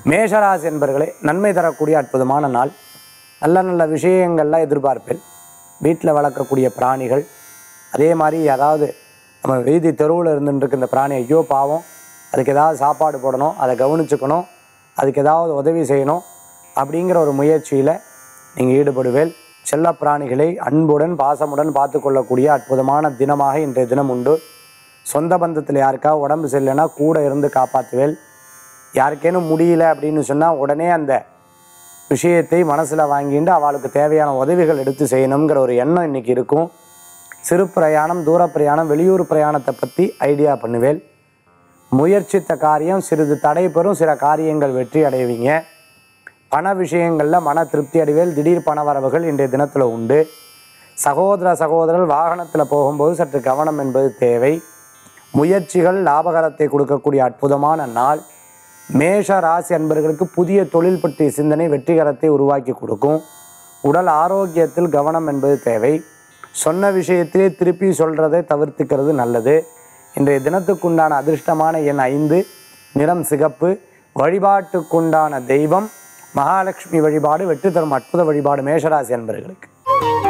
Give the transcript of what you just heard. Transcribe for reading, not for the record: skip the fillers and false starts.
மேஷராசி என்பர்களே, நன்மை தரக்கூடிய அற்புதமான நாள். நல்ல நல்ல விஷயங்கள்லாம் எதிர்பார்ப்பேன். வீட்டில் வளர்க்கக்கூடிய பிராணிகள், அதே மாதிரி அதாவது நம்ம வீதி தெருவில் இருந்துருக்கு இந்த பிராணி, ஐயோ பாவம், அதுக்கு ஏதாவது சாப்பாடு போடணும், அதை கவனிச்சுக்கணும், அதுக்கு ஏதாவது உதவி செய்யணும் அப்படிங்கிற ஒரு முயற்சியில் நீங்கள் ஈடுபடுவேல். செல்ல பிராணிகளை அன்புடன் பாசமுடன் பார்த்து கொள்ளக்கூடிய அற்புதமான தினமாக இன்றைய தினம் உண்டு. சொந்த பந்தத்தில் யாருக்காவது உடம்பு சரியில்லைன்னா கூட இருந்து காப்பாற்றுவேல். யாருக்கேனும் முடியல அப்படின்னு சொன்னால் உடனே அந்த விஷயத்தை மனசில் வாங்கிட்டு அவளுக்கு தேவையான உதவிகள் எடுத்து செய்யணுங்கிற ஒரு எண்ணம் இன்றைக்கி இருக்கும். சிறு பிரயாணம், தூர பிரயாணம், வெளியூர் பிரயாணத்தை பற்றி ஐடியா பண்ணுவேல். முயற்சித்த காரியம் சிறிது தடைபெறும், சில காரியங்கள் வெற்றி அடைவீங்க. பண விஷயங்களில் மன திருப்தி அடைவேல். திடீர் பண வரவுகள் இன்றைய தினத்தில் உண்டு. சகோதரர்கள் வாகனத்தில் போகும்போது சற்று கவனம் என்பது தேவை. முயற்சிகள் லாபகரத்தை கொடுக்கக்கூடிய அற்புதமான நாள். மேஷ ராசி அன்பர்களுக்கு புதிய தொழில் பற்றிய சிந்தனை வெற்றிகரத்தை உருவாக்கி கொடுக்கும். உடல் ஆரோக்கியத்தில் கவனம் என்பது தேவை. சொன்ன விஷயத்திலே திருப்பி சொல்கிறதை தவிர்த்துக்கிறது நல்லது. இன்றைய தினத்துக்குண்டான அதிர்ஷ்டமான எண் 5, நிறம் சிகப்பு. வழிபாட்டுக்குண்டான தெய்வம் மகாலட்சுமி வழிபாடு வெற்றி தரும் அற்புத வழிபாடு மேஷராசி அன்பர்களுக்கு.